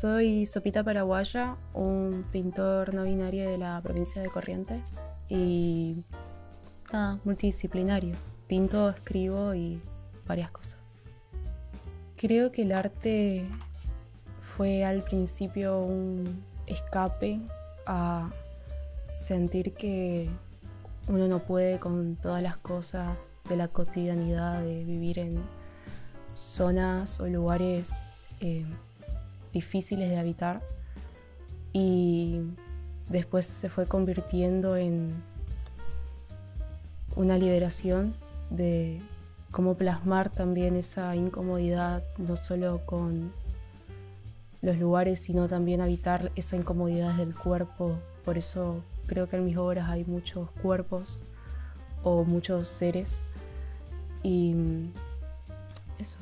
Soy Sopita Paraguaya, un pintor no binario de la provincia de Corrientes y multidisciplinario. Pinto, escribo y varias cosas. Creo que el arte fue al principio un escape a sentir que uno no puede con todas las cosas de la cotidianidad de vivir en zonas o lugares difíciles de habitar, y después se fue convirtiendo en una liberación de cómo plasmar también esa incomodidad, no solo con los lugares, sino también habitar esa incomodidad del cuerpo. Por eso creo que en mis obras hay muchos cuerpos o muchos seres, y eso.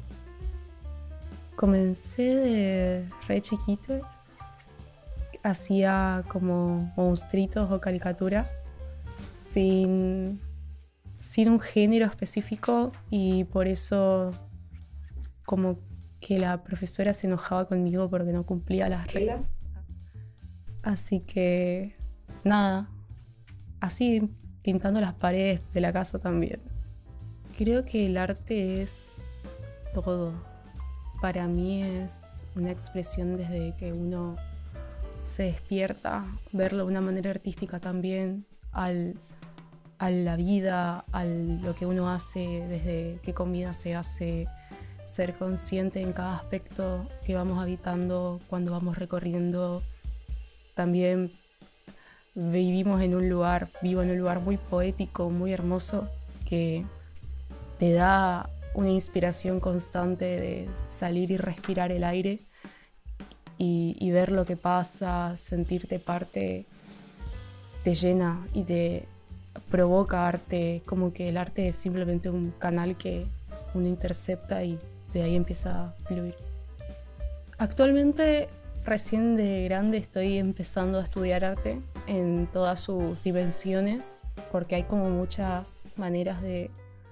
Comencé de re chiquito, hacía como monstruitos o caricaturas sin un género específico, y por eso como que la profesora se enojaba conmigo porque no cumplía las reglas. Así que nada, así pintando las paredes de la casa también. Creo que el arte es todo. Para mí es una expresión desde que uno se despierta, verlo de una manera artística también, a la vida, a lo que uno hace, desde qué comida se hace, ser consciente en cada aspecto que vamos habitando cuando vamos recorriendo. También vivo en un lugar muy poético, muy hermoso, que te da una inspiración constante de salir y respirar el aire y ver lo que pasa, sentirte parte, te llena y te provoca arte, como que el arte es simplemente un canal que uno intercepta y de ahí empieza a fluir. Actualmente, recién de grande, estoy empezando a estudiar arte en todas sus dimensiones, porque hay como muchas maneras de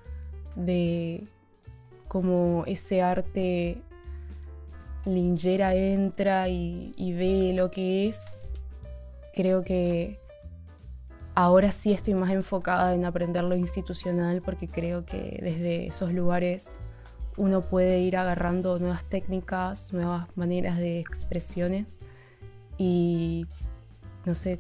como ese arte linjera entra y ve lo que es. Creo que ahora sí estoy más enfocada en aprender lo institucional, porque creo que desde esos lugares uno puede ir agarrando nuevas técnicas, nuevas maneras de expresiones y, no sé,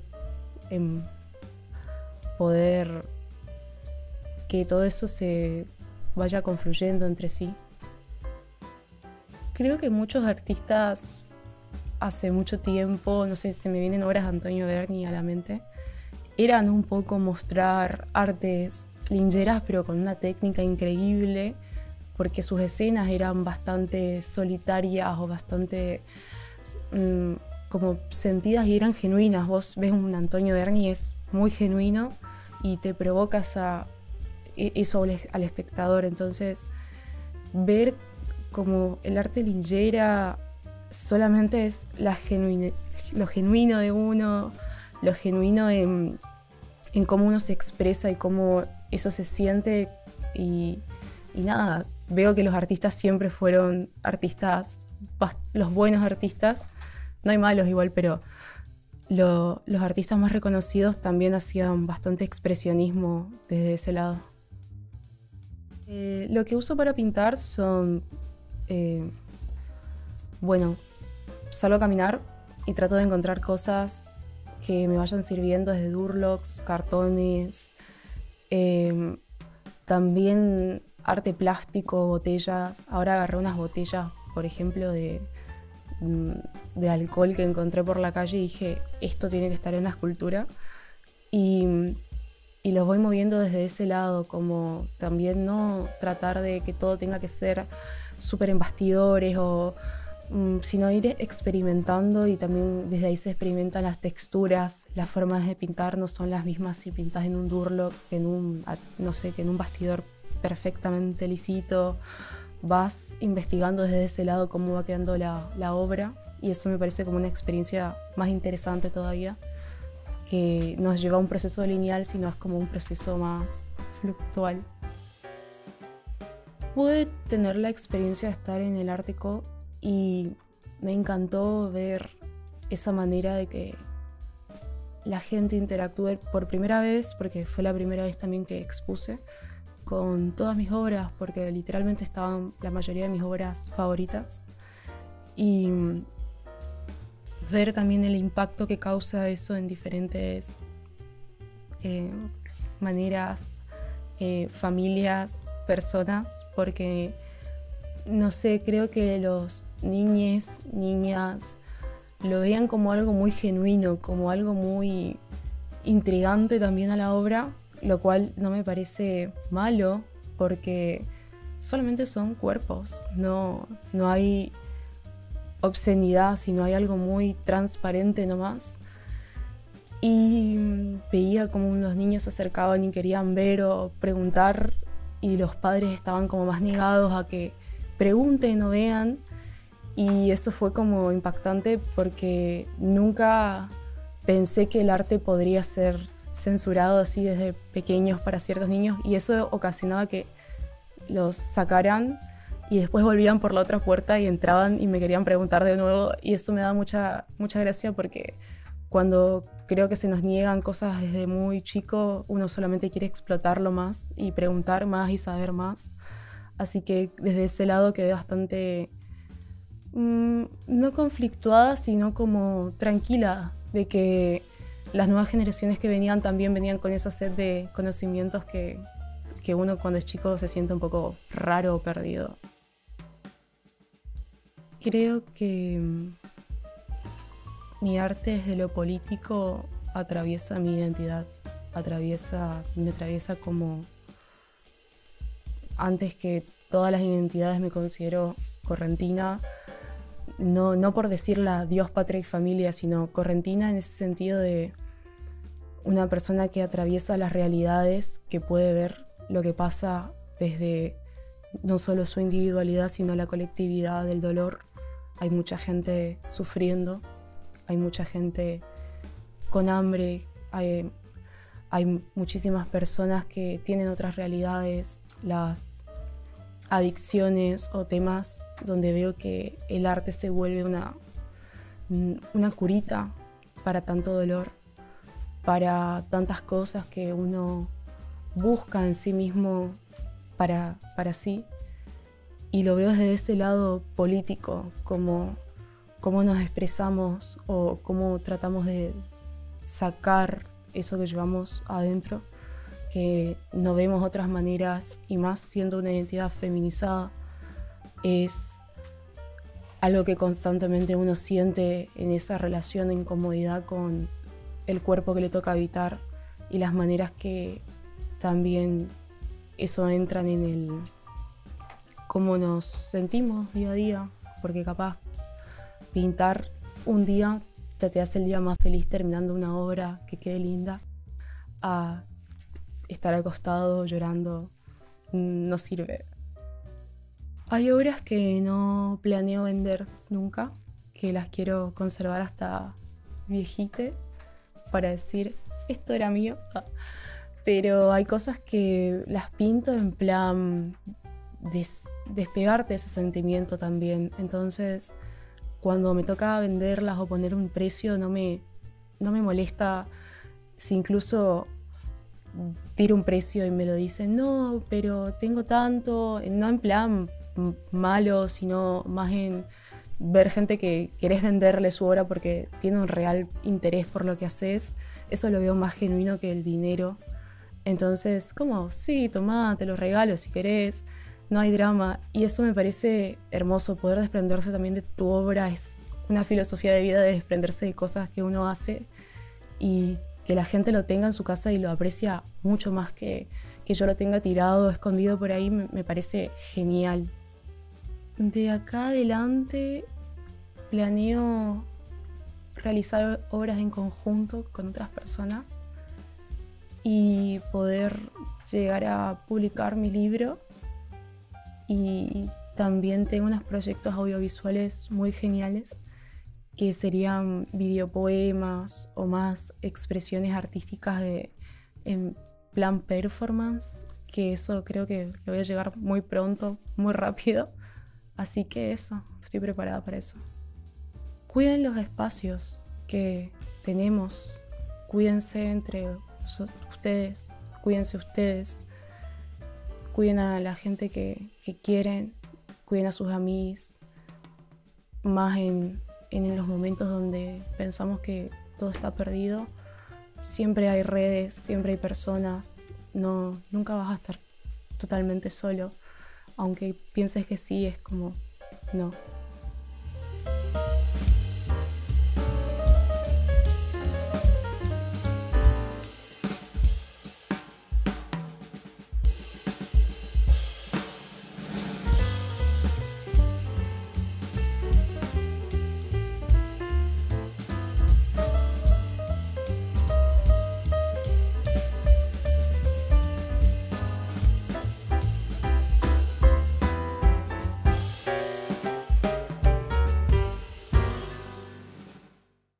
poder que todo eso se vaya confluyendo entre sí. Creo que muchos artistas hace mucho tiempo, no sé, se me vienen obras de Antonio Berni a la mente, eran un poco mostrar artes lingeras pero con una técnica increíble, porque sus escenas eran bastante solitarias o bastante como sentidas y eran genuinas. Vos ves un Antonio Berni, es muy genuino y te provoca eso al espectador. Entonces, ver como el arte linjera solamente es lo genuino de uno, lo genuino en cómo uno se expresa y cómo eso se siente, y nada, veo que los artistas siempre fueron artistas, los buenos artistas, no hay malos igual, pero los artistas más reconocidos también hacían bastante expresionismo desde ese lado. Lo que uso para pintar son, salgo a caminar y trato de encontrar cosas que me vayan sirviendo, desde Durlocks, cartones, también arte plástico, botellas. Ahora agarré unas botellas, por ejemplo, de alcohol que encontré por la calle y dije, esto tiene que estar en una escultura. Y los voy moviendo desde ese lado, como también no tratar de que todo tenga que ser súper en bastidores, sino ir experimentando, y también desde ahí se experimentan las texturas, las formas de pintar no son las mismas si pintas en un Durlock que en un bastidor perfectamente lisito. Vas investigando desde ese lado cómo va quedando la obra, y eso me parece como una experiencia más interesante todavía, que nos lleva a un proceso lineal, sino es como un proceso más fluctual. Pude tener la experiencia de estar en el Art Deco y me encantó ver esa manera de que la gente interactúe por primera vez, porque fue la primera vez también que expuse, con todas mis obras, porque literalmente estaban la mayoría de mis obras favoritas. Y ver también el impacto que causa eso en diferentes maneras, familias, personas, porque, no sé, creo que los niños, niñas, lo vean como algo muy genuino, como algo muy intrigante también a la obra, lo cual no me parece malo, porque solamente son cuerpos, no hay obscenidad, sino hay algo muy transparente nomás. Y veía como los niños se acercaban y querían ver o preguntar, y los padres estaban como más negados a que pregunten o vean. Y eso fue como impactante porque nunca pensé que el arte podría ser censurado así desde pequeños para ciertos niños, y eso ocasionaba que los sacaran y después volvían por la otra puerta y entraban y me querían preguntar de nuevo, y eso me da mucha gracia, porque cuando creo que se nos niegan cosas desde muy chico, uno solamente quiere explotarlo más y preguntar más y saber más. Así que desde ese lado quedé bastante no conflictuada, sino como tranquila de que las nuevas generaciones que venían también venían con esa sed de conocimientos que uno cuando es chico se siente un poco raro o perdido. Creo que mi arte desde lo político atraviesa mi identidad, me atraviesa como, antes que todas las identidades me considero correntina, no por decirla Dios, patria y familia, sino correntina en ese sentido de una persona que atraviesa las realidades, que puede ver lo que pasa desde no solo su individualidad, sino la colectividad del dolor. Hay mucha gente sufriendo, hay mucha gente con hambre, hay muchísimas personas que tienen otras realidades, las adicciones o temas donde veo que el arte se vuelve una curita para tanto dolor, para tantas cosas que uno busca en sí mismo para sí. Y lo veo desde ese lado político, cómo nos expresamos o cómo tratamos de sacar eso que llevamos adentro, que no vemos otras maneras, y más siendo una identidad feminizada, es algo que constantemente uno siente en esa relación de incomodidad con el cuerpo que le toca habitar, y las maneras que también eso entran en el cómo nos sentimos día a día, porque capaz pintar un día ya te hace el día más feliz terminando una obra que quede linda, a estar acostado llorando no sirve. Hay obras que no planeo vender nunca, que las quiero conservar hasta viejite para decir, esto era mío. Pero hay cosas que las pinto en plan despegarte de ese sentimiento también. Entonces, cuando me toca venderlas o poner un precio, no me molesta si incluso tiro un precio y me lo dicen, no, pero tengo tanto, no en plan malo, sino más en ver gente que querés venderle su obra porque tiene un real interés por lo que haces. Eso lo veo más genuino que el dinero. Entonces, como, sí, tomá, te lo regalo si querés, no hay drama. Y eso me parece hermoso, poder desprenderse también de tu obra. Es una filosofía de vida de desprenderse de cosas que uno hace y que la gente lo tenga en su casa y lo aprecia mucho más que yo lo tenga tirado, escondido por ahí. Me parece genial. De acá adelante planeo realizar obras en conjunto con otras personas y poder llegar a publicar mi libro. Y también tengo unos proyectos audiovisuales muy geniales que serían videopoemas o más expresiones artísticas en plan performance, que eso creo que lo voy a llegar muy pronto, muy rápido. Así que eso, estoy preparada para eso. cuiden los espacios que tenemos, cuídense entre ustedes, cuídense ustedes, cuiden a la gente que quieren, cuiden a sus amigos, más en los momentos donde pensamos que todo está perdido. Siempre hay redes, siempre hay personas, nunca vas a estar totalmente solo, aunque pienses que sí, es como, no.